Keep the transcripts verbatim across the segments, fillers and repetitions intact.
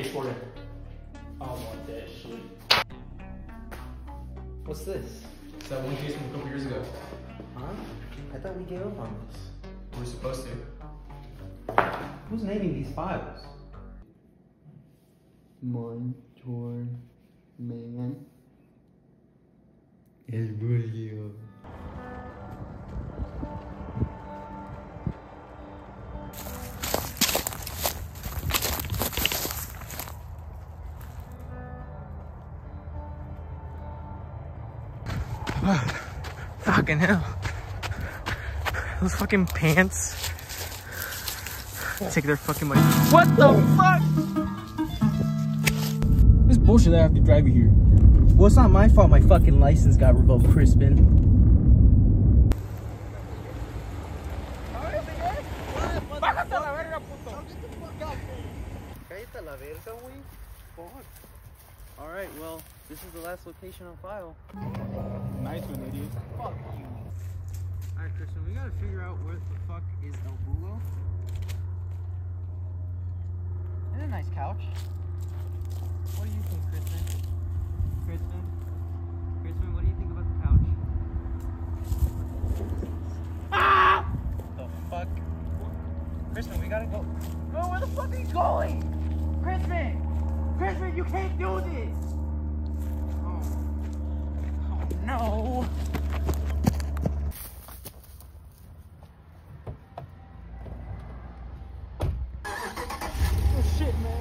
skateboarder. I don't want that shit. What's this? It's that one case from a couple years ago. Huh? I thought we gave up on this. We're supposed to. Who's naming these files? Mon tour man is Bulio. Fucking hell. Those fucking pants. Take their fucking money. What the fuck? This bullshit I have to drive you here. Well, it's not my fault my fucking license got revoked, Crispin. Alright, well, this is the last location on file. Nice one, idiot. Fuck you. Alright, Crispin, we gotta figure out where the fuck is El Bulio. And a nice couch. What do you think, Crispin? Crispin? Crispin, what do you think about the couch? Ah! The fuck? Crispin, we gotta go. Bro, where the fuck are you going? Crispin! Crispin, you can't do this! Oh. Oh no! Oh shit, man.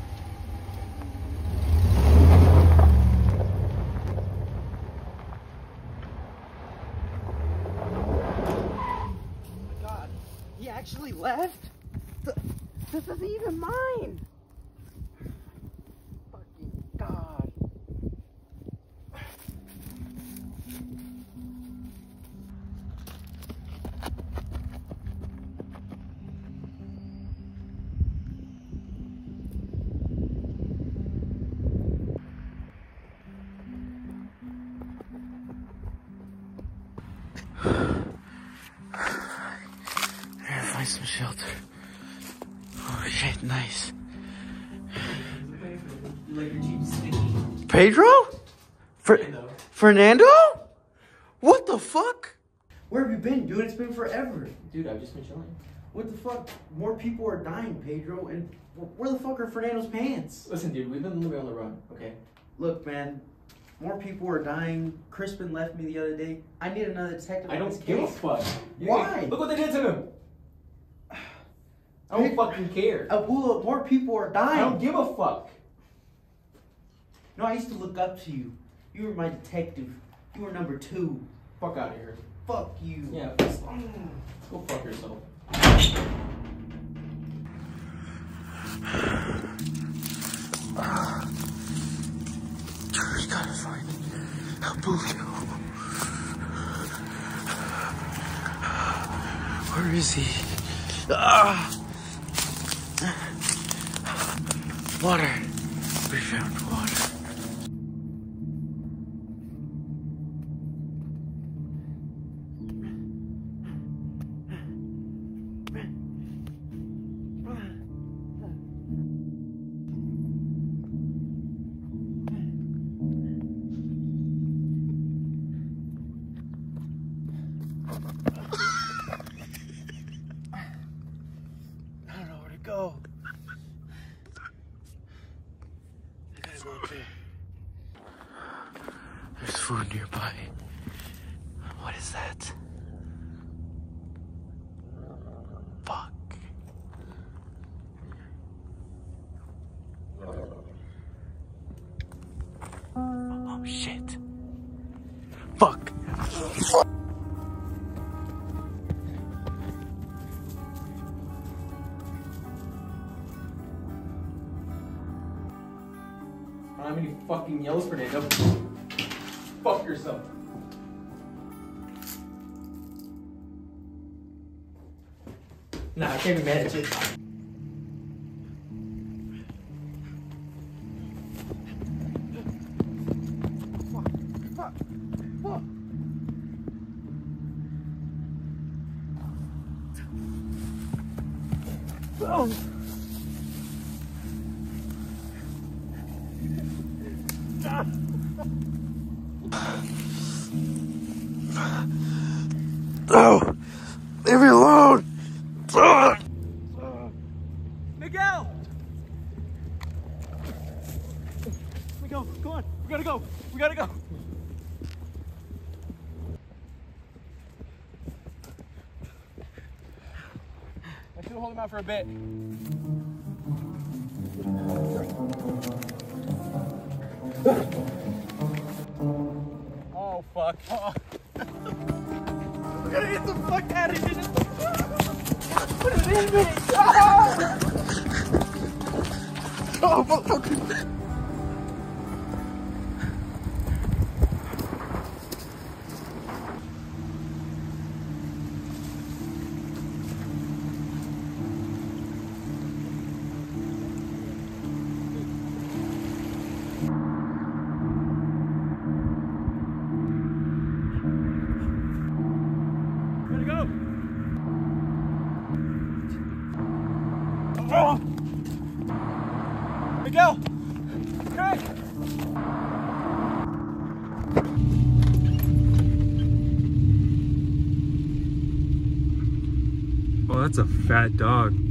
He actually left? Th this isn't even mine! Fucking God. Find some shelter. Oh shit, nice. Pedro? Fer Fernando? What the fuck? Where have you been, dude? It's been forever. Dude, I've just been chilling. What the fuck? More people are dying, Pedro, and where the fuck are Fernando's pants? Listen, dude, we've been living on the run, okay? Look, man, more people are dying. Crispin left me the other day. I need another detective. I don't give a fuck. Why? Look what they did to him. I don't fucking care. Abula, more people are dying. I don't give a fuck. No, I used to look up to you. You were my detective. You were number two. Fuck out of here. Fuck you. Yeah, just, go fuck yourself. We gotta find Bulio. Where is he? Ah! Water. We found water. I don't know where to go. I gotta go up there. There's food nearby. What is that? Fuck. Oh shit. Fuck. I don't have any fucking yells, Fernando. Fuck yourself. Nah, I can't be mad at you. Fuck. Fuck. Oh. No! Leave me alone! Ah! Miguel! Miguel, come on. We gotta go. We gotta go. I should hold him out for a bit. Oh, fuck. Oh. We gotta get the fuck out of here. Put it in me. Ah! Oh, motherfucker. Oh. Miguel! Craig! Oh, that's a fat dog.